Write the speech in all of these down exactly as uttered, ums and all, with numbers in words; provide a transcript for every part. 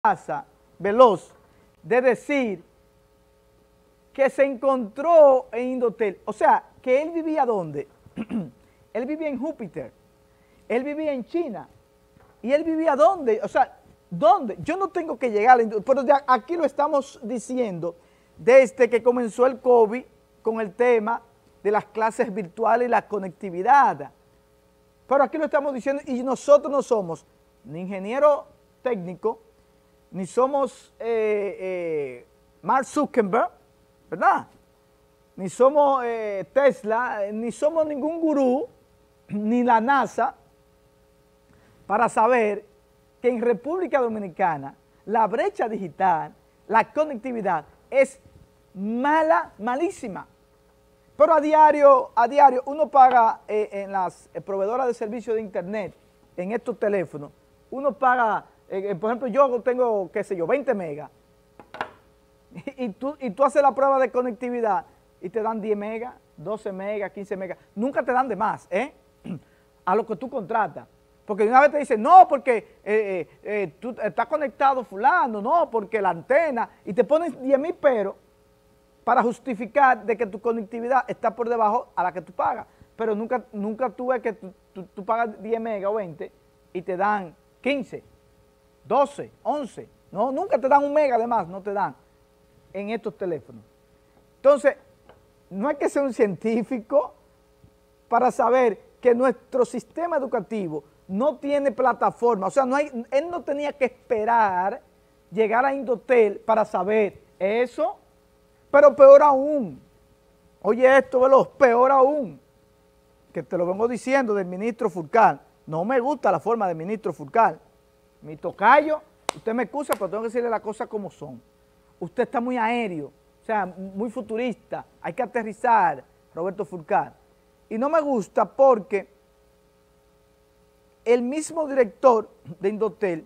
pasa, Veloz, de decir que se encontró en Indotel. O sea, que él vivía ¿dónde? Él vivía en Júpiter, él vivía en China, y él vivía ¿dónde? O sea, ¿dónde? Yo no tengo que llegar a la Indotel, pero ya aquí lo estamos diciendo desde que comenzó el COVID con el tema de las clases virtuales y la conectividad. Pero aquí lo estamos diciendo y nosotros no somos ni ingeniero técnico, ni somos eh, eh, Mark Zuckerberg, ¿verdad? Ni somos eh, Tesla, ni somos ningún gurú, ni la NASA, para saber que en República Dominicana la brecha digital, la conectividad es mala, malísima. Pero a diario, a diario uno paga eh, en las eh, proveedoras de servicios de internet, en estos teléfonos, uno paga, eh, por ejemplo, yo tengo, qué sé yo, veinte megas, y, y, tú, y tú haces la prueba de conectividad y te dan diez megas, doce megas, quince megas, nunca te dan de más, ¿eh? A lo que tú contratas. Porque una vez te dicen, no, porque eh, eh, eh, tú estás conectado fulano, no, porque la antena, y te ponen diez mil peros para justificar de que tu conectividad está por debajo a la que tú pagas. Pero nunca, nunca tú ves que tú, tú, tú pagas diez megas o veinte y te dan quince, doce, once. No, nunca te dan un mega de más, no te dan en estos teléfonos. Entonces, no hay que ser un científico para saber que nuestro sistema educativo no tiene plataforma. O sea, no hay, él no tenía que esperar llegar a Indotel para saber eso. Pero peor aún, oye esto, Veloz, peor aún, que te lo vengo diciendo del ministro Furcal. No me gusta la forma del ministro Furcal. Mi tocayo, usted me excusa, pero tengo que decirle las cosas como son. Usted está muy aéreo, o sea, muy futurista, hay que aterrizar, Roberto Furcal. Y no me gusta porque el mismo director de Indotel,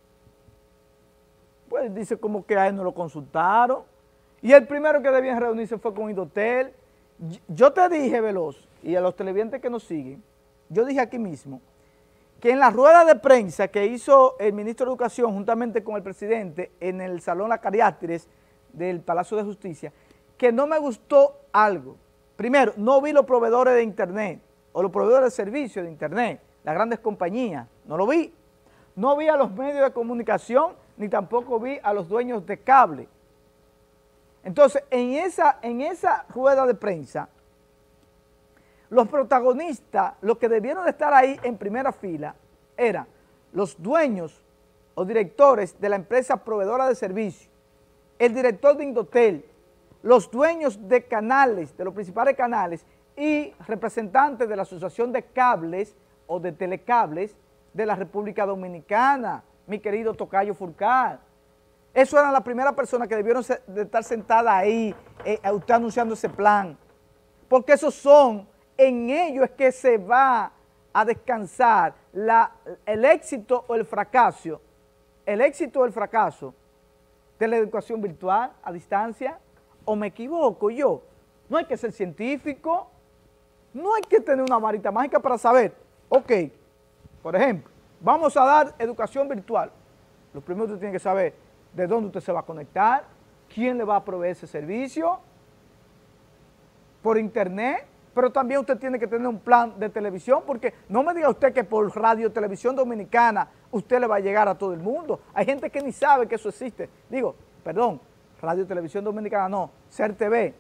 pues dice como que a él no lo consultaron, y el primero que debían reunirse fue con Indotel. Yo te dije, Veloz, y a los televidentes que nos siguen, yo dije aquí mismo, que en la rueda de prensa que hizo el ministro de Educación juntamente con el presidente en el Salón La Cariátides del Palacio de Justicia, que no me gustó algo. Primero, no vi los proveedores de internet o los proveedores de servicios de internet, las grandes compañías, no lo vi. No vi a los medios de comunicación, ni tampoco vi a los dueños de cable. Entonces, en esa, en esa rueda de prensa, los protagonistas, los que debieron de estar ahí en primera fila, eran los dueños o directores de la empresa proveedora de servicios, el director de Indotel, los dueños de canales, de los principales canales, y representantes de la Asociación de Cables o de Telecables de la República Dominicana, mi querido tocayo Furcal. Eso eran las primeras personas que debieron de estar sentadas ahí, eh, usted anunciando ese plan, porque esos son, en ellos es que se va a descansar la, el éxito o el fracaso, el éxito o el fracaso de la educación virtual a distancia. ¿O me equivoco yo? No hay que ser científico, no hay que tener una varita mágica para saber, ok, por ejemplo, vamos a dar educación virtual. Lo primero que usted tiene que saber de dónde usted se va a conectar, quién le va a proveer ese servicio, por internet, pero también usted tiene que tener un plan de televisión, porque no me diga usted que por Radio Televisión Dominicana usted le va a llegar a todo el mundo. Hay gente que ni sabe que eso existe. Digo, perdón, Radio Televisión Dominicana no, C E R T V,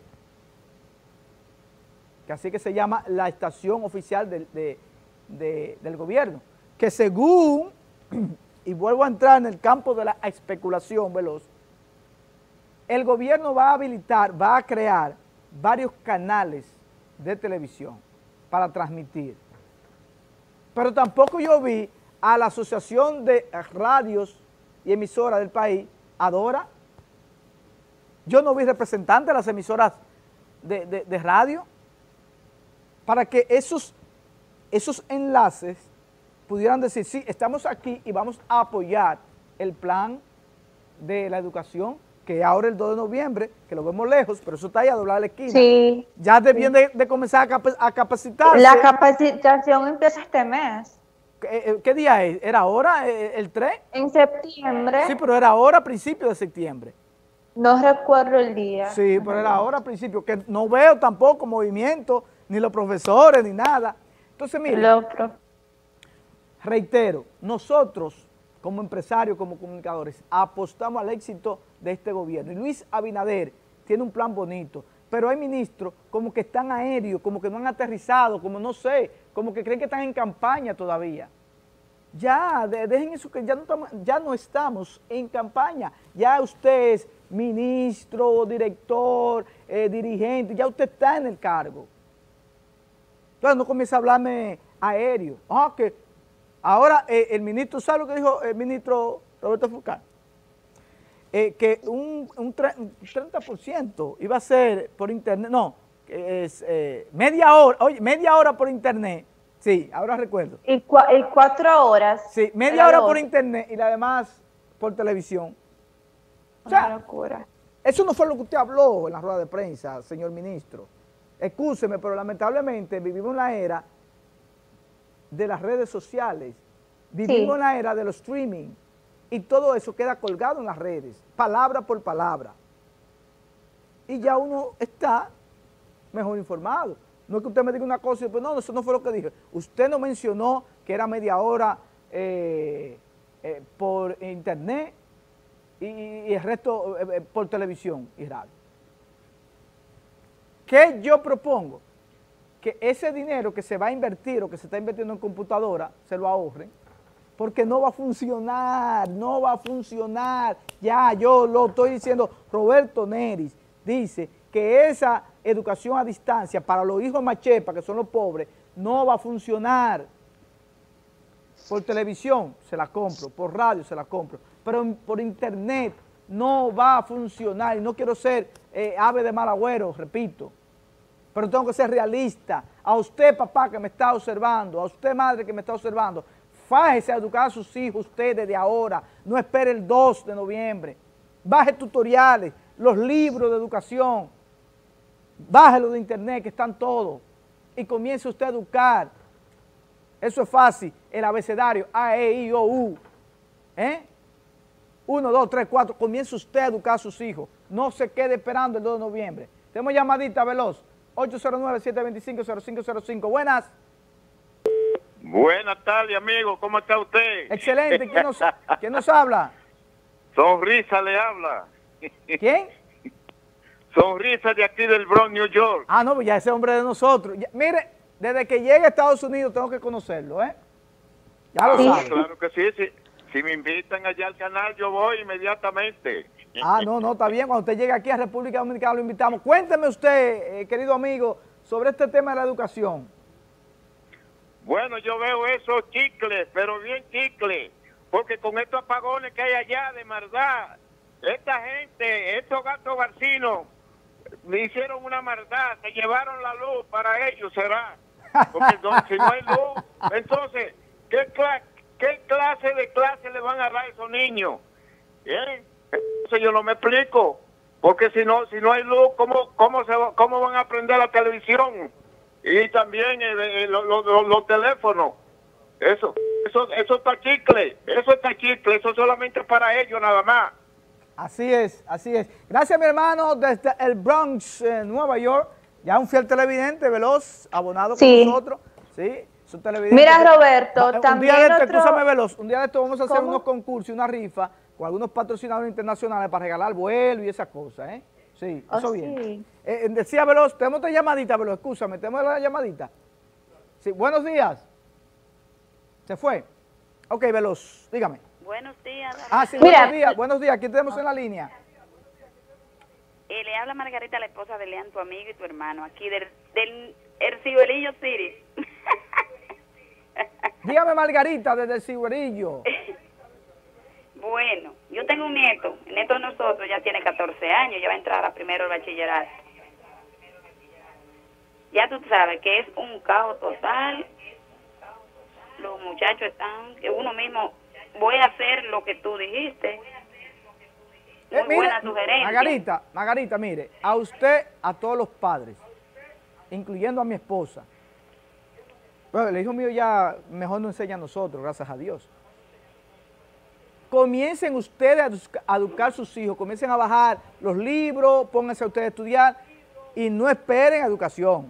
que así que se llama la estación oficial de, de, de, del gobierno, que según, y vuelvo a entrar en el campo de la especulación, Veloz, el gobierno va a habilitar, va a crear varios canales de televisión para transmitir. Pero tampoco yo vi a la Asociación de Radios y Emisoras del país, Adora. Yo no vi representantes de las emisoras de, de, de radio para que esos, esos enlaces pudieran decir, sí, estamos aquí y vamos a apoyar el plan de la educación, que ahora el dos de noviembre, que lo vemos lejos, pero eso está ahí a doblar la esquina. Sí. Ya debían sí. de, de comenzar a, cap a capacitarse. La capacitación empieza este mes. ¿Qué, qué día es? ¿Era ahora eh, el tres? En septiembre. Sí, pero era ahora a principios de septiembre. No recuerdo el día. Sí, pero era ahora a principios, que no veo tampoco movimiento, ni los profesores, ni nada. Entonces, mire, Lo pro- reitero, nosotros como empresarios, como comunicadores, apostamos al éxito de este gobierno. Y Luis Abinader tiene un plan bonito, pero hay ministros como que están aéreos, como que no han aterrizado, como no sé, como que creen que están en campaña todavía. Ya, de- dejen eso que ya no, estamos, ya no estamos en campaña. Ya usted es ministro, director, eh, dirigente, ya usted está en el cargo. Entonces no comienza a hablarme aéreo. Ah, que ahora eh, el ministro, ¿sabe lo que dijo el ministro Roberto Fulcar? Eh, que un, un, tre- un treinta por ciento iba a ser por internet, no, que es eh, media hora, oye, media hora por internet, sí, ahora recuerdo. Y, cua- y cuatro horas. Sí, media Era hora lo por otro. internet y la demás por televisión. O Una sea, locura. eso no fue lo que usted habló en la rueda de prensa, señor ministro. Excúseme, pero lamentablemente vivimos en la era de las redes sociales, vivimos Sí. en la era de los streaming y todo eso queda colgado en las redes, palabra por palabra. Y ya uno está mejor informado. No es que usted me diga una cosa y después, no, eso no fue lo que dije. Usted no mencionó que era media hora eh, eh, por internet y, y el resto eh, eh, por televisión y radio. ¿Qué yo propongo? Que ese dinero que se va a invertir o que se está invirtiendo en computadora, se lo ahorren, porque no va a funcionar, no va a funcionar. Ya, yo lo estoy diciendo, Roberto Neris dice que esa educación a distancia para los hijos machepa, que son los pobres, no va a funcionar. Por televisión se la compro, por radio se la compro, pero por internet no va a funcionar. Y no quiero ser eh, ave de mal agüero, repito, pero tengo que ser realista. A usted, papá, que me está observando, a usted, madre, que me está observando, fájese a educar a sus hijos usted desde ahora, no espere el dos de noviembre. Baje tutoriales, los libros de educación, bájelo de internet, que están todos, y comience usted a educar. Eso es fácil, el abecedario, A, E, I, O, U, ¿eh? Uno, dos, tres, cuatro, comience usted a educar a sus hijos, no se quede esperando el dos de noviembre. Tenemos llamadita veloz, ocho cero nueve, siete dos cinco, cero cinco cero cinco, buenas. Buenas tardes, amigo. ¿Cómo está usted? Excelente, ¿quién nos, ¿quién nos habla? Sonrisa le habla. ¿Quién? Sonrisa de aquí del Bronx, New York. Ah, no, pues ya ese hombre de nosotros. Ya, mire, desde que llegue a Estados Unidos tengo que conocerlo, ¿eh? Ya lo Sí. sabe. Claro que sí, sí. Si me invitan allá al canal, yo voy inmediatamente. Ah, no, no, está bien. Cuando usted llegue aquí a República Dominicana lo invitamos. Cuénteme usted, eh, querido amigo, sobre este tema de la educación. Bueno, yo veo esos chicles, pero bien chicles, porque con estos apagones que hay allá de maldad, esta gente, estos gatos garcinos, me hicieron una maldad, se llevaron la luz para ellos, será. Porque no, si no hay luz, entonces, ¿qué, cla ¿qué clase de clase le van a dar a esos niños? ¿Eh? Entonces yo no me explico, porque si no si no hay luz, ¿cómo, cómo, se va, cómo van a aprender la televisión? Y también eh, eh, los lo, lo, lo teléfonos. Eso, eso, eso está chicle, eso está chicle, eso solamente para ellos nada más. Así es, así es. Gracias, mi hermano, desde el Bronx, eh, Nueva York. Ya un fiel televidente, veloz, abonado Sí. con nosotros. Sí, es un televidente. Mira, que- Roberto, Va- un también día de esto, otro- escúchame, veloz, un día de esto vamos a hacer ¿Cómo? unos concursos y una rifa con algunos patrocinadores internacionales para regalar vuelo y esas cosas, ¿eh? Sí, Oh, eso bien. sí. Eh, decía Veloz, tenemos otra llamadita, Veloz, escúchame, tenemos la llamadita. Sí, buenos días. ¿Se fue? Ok, Veloz, dígame. Buenos días. Ah, sí, Mira. buenos días, buenos días, ¿quién tenemos en la línea? Eh, le habla Margarita, la esposa de Lean, tu amigo y tu hermano, aquí del, del Ercibelillo City. Dígame, Margarita, desde el Ciguerillo. Bueno, yo tengo un nieto, el nieto de nosotros ya tiene catorce años, ya va a entrar a primero el bachillerato. Ya tú sabes que es un caos total, los muchachos están, que uno mismo, voy a hacer lo que tú dijiste. Muy Eh, mire, buena sugerencia. Margarita, Margarita, mire, a usted, a todos los padres, incluyendo a mi esposa, Bueno, el hijo mío ya mejor nos enseña a nosotros, gracias a Dios. Comiencen ustedes a educar a sus hijos, comiencen a bajar los libros, pónganse a ustedes a estudiar y no esperen educación.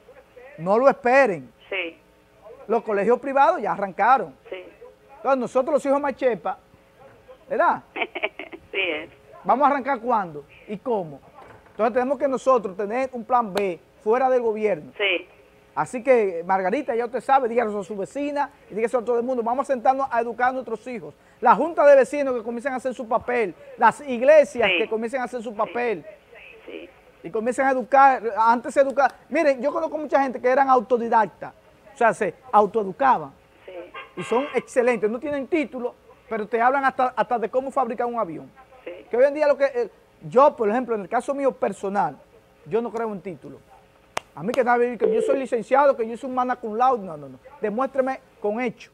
No lo esperen. Sí. Los colegios privados ya arrancaron. Sí. Entonces nosotros los hijos machepa, ¿verdad? Sí es. ¿Vamos a arrancar cuándo y cómo? Entonces tenemos que nosotros tener un plan B fuera del gobierno. Sí. Así que, Margarita, ya usted sabe, díganos a su vecina y dígaselo a todo el mundo. Vamos a sentarnos a educar a nuestros hijos. La junta de vecinos que comiencen a hacer su papel. Las iglesias Sí. que comiencen a hacer su papel. Sí. Y comiencen a educar, antes de educar. Miren, yo conozco mucha gente que eran autodidactas. O sea, se autoeducaban. Sí. Y son excelentes. No tienen título, pero te hablan hasta, hasta de cómo fabricar un avión. Sí. Que hoy en día lo que... eh, yo, por ejemplo, en el caso mío personal, yo no creo en título. A mí que, que yo soy licenciado, que yo soy un magna cum laude, no, no, no. Demuéstreme con hecho.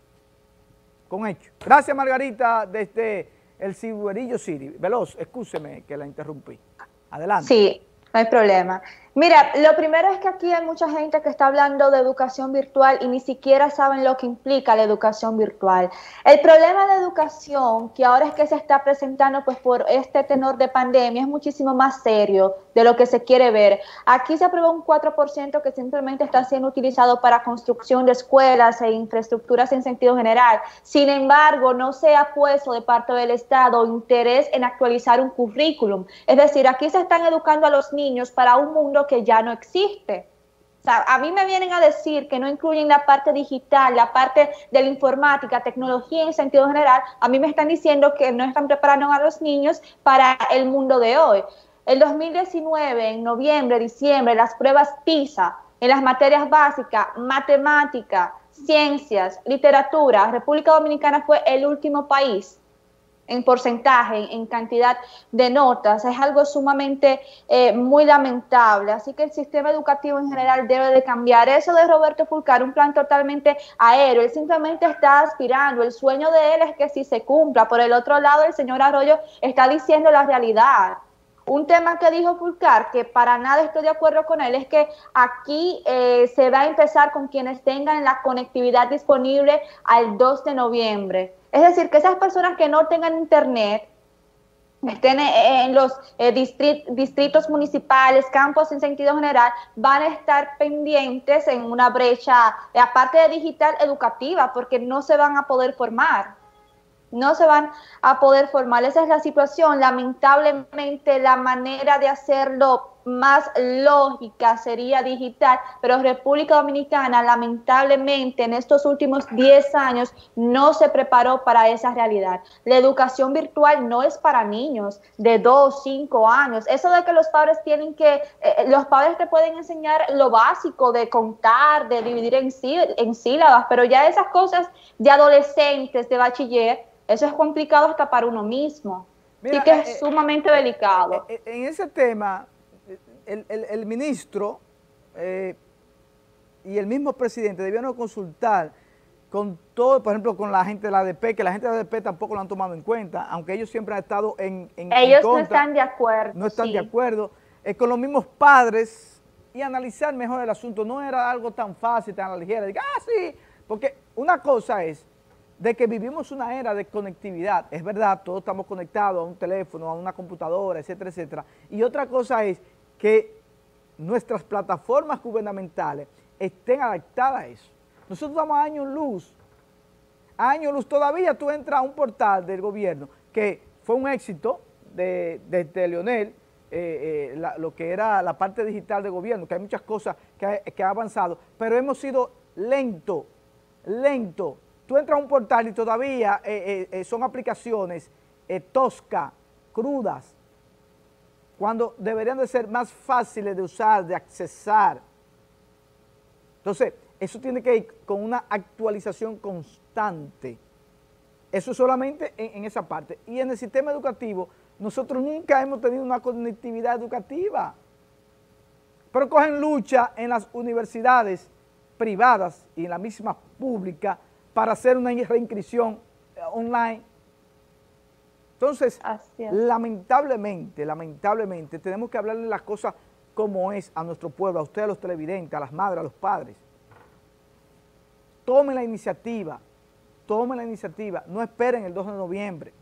Con hecho. Gracias, Margarita, desde el Cibuerillo City. Veloz, excúseme que la interrumpí. Adelante. Sí, no hay problema. Mira, lo primero es que aquí hay mucha gente que está hablando de educación virtual y ni siquiera saben lo que implica la educación virtual. El problema de educación que ahora es que se está presentando pues por este tenor de pandemia es muchísimo más serio de lo que se quiere ver. Aquí se aprobó un cuatro por ciento que simplemente está siendo utilizado para construcción de escuelas e infraestructuras en sentido general. Sin embargo, no se ha puesto de parte del Estado interés en actualizar un currículum. Es decir, aquí se están educando a los niños para un mundo que ya no existe. O sea, a mí me vienen a decir que no incluyen la parte digital, la parte de la informática, tecnología en sentido general. A mí me están diciendo que no están preparando a los niños para el mundo de hoy. El dos mil diecinueve, en noviembre, diciembre, las pruebas PISA en las materias básicas, matemática, ciencias, literatura, República Dominicana fue el último país en porcentaje, en cantidad de notas. Es algo sumamente eh, muy lamentable. Así que el sistema educativo en general debe de cambiar. Eso de Roberto Fulcar, un plan totalmente aéreo. Él simplemente está aspirando. El sueño de él es que sí se cumpla. Por el otro lado, el señor Arroyo está diciendo la realidad. Un tema que dijo Fulcar, que para nada estoy de acuerdo con él, es que aquí eh, se va a empezar con quienes tengan la conectividad disponible al dos de noviembre. Es decir, que esas personas que no tengan internet, estén en los eh, distrit, distritos municipales, campos en sentido general, van a estar pendientes en una brecha, eh, aparte de digital, educativa, porque no se van a poder formar. No se van a poder formar. Esa es la situación. Lamentablemente la manera de hacerlo más lógica sería digital, pero República Dominicana lamentablemente en estos últimos diez años no se preparó para esa realidad. La educación virtual no es para niños de dos, cinco años. Eso de que los padres tienen que, eh, los padres te pueden enseñar lo básico de contar, de dividir en, sí, en sílabas, pero ya esas cosas de adolescentes, de bachiller, eso es complicado hasta para uno mismo. Mira, Así que es eh, sumamente eh, delicado. Eh, en ese tema, el, el, el ministro eh, y el mismo presidente debieron consultar con todo, por ejemplo, con la gente de la A D P, que la gente de la A D P tampoco lo han tomado en cuenta, aunque ellos siempre han estado en, en Ellos en contra, no están de acuerdo. No están sí. de acuerdo. Eh, con los mismos padres y analizar mejor el asunto. No era algo tan fácil, tan a la ligera. Diga, ah, sí, porque una cosa es de que vivimos una era de conectividad, es verdad, todos estamos conectados a un teléfono, a una computadora, etcétera, etcétera. Y otra cosa es que nuestras plataformas gubernamentales estén adaptadas a eso. Nosotros damos años luz, años luz, todavía tú entras a un portal del gobierno, que fue un éxito de, de, de Leonel, eh, eh, la, lo que era la parte digital del gobierno, que hay muchas cosas que ha, que ha avanzado, pero hemos sido lento, lento. Tú entras a un portal y todavía eh, eh, son aplicaciones eh, toscas, crudas, cuando deberían de ser más fáciles de usar, de accesar. Entonces, eso tiene que ir con una actualización constante. Eso solamente en, en esa parte. Y en el sistema educativo, nosotros nunca hemos tenido una conectividad educativa. Pero cogen lucha en las universidades privadas y en la misma pública para hacer una reinscripción online. Entonces, lamentablemente, lamentablemente, tenemos que hablarle las cosas como es a nuestro pueblo, a ustedes, a los televidentes, a las madres, a los padres. tomen la iniciativa, tomen la iniciativa, no esperen el dos de noviembre.